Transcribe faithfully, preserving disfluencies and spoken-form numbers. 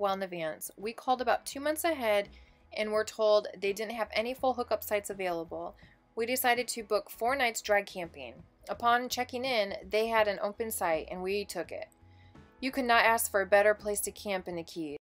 well in advance. We called about two months ahead and were told they didn't have any full hookup sites available. We decided to book four nights dry camping. Upon checking in, they had an open site and we took it. You could not ask for a better place to camp in the Keys.